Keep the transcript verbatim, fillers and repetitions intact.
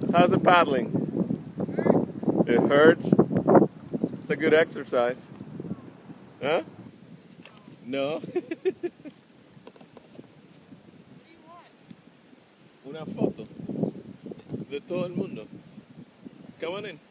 How's it paddling? It hurts. It's a good exercise. Huh? No. Una foto de todo el mundo. Come on in.